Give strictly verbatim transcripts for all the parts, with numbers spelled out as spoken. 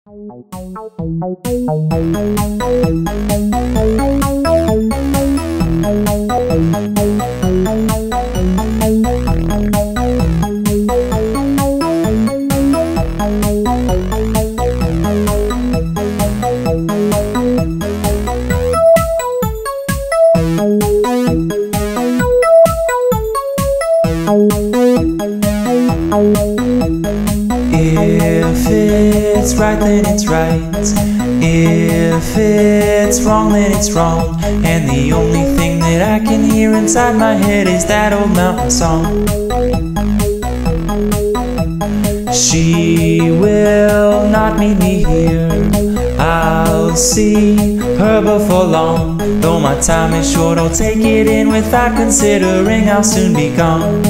If it's right, then it's right. If it's wrong, then it's wrong. And the only thing that I can hear inside my head is that old mountain song. She will not meet me here. I'll see her before long. Though my time is short, I'll take it in without considering I'll soon be gone.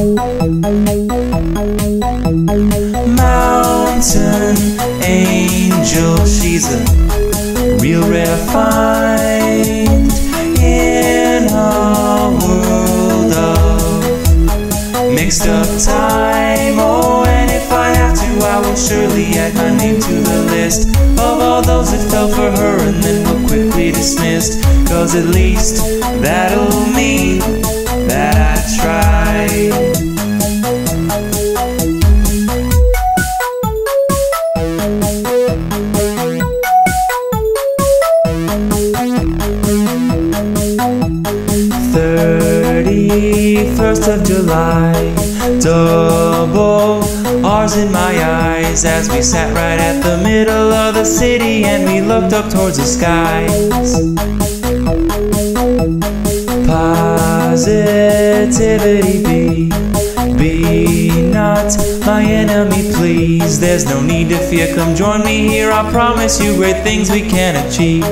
Mountain angel, she's a real rare find in a world of mixed up time. Oh, and if I have to, I will surely add my name to the list of all those that fell for her and then were quickly dismissed. Cause at least that'll mean that I tried. thirty-first of July, double R's in my eyes as we sat right at the middle of the city and we looked up towards the skies. Positivity be, be not my enemy, please. There's no need to fear, come join me here. I promise you great things we can achieve.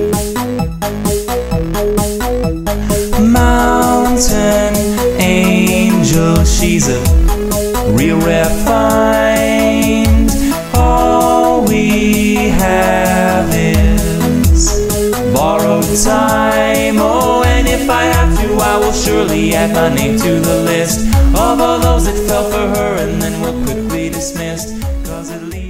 Mountain angel, she's a real rare find. All we have is borrowed time. Oh, and if I have to, I will surely add my name to the list of all those that fell for her and then were quickly dismissed. Cause at least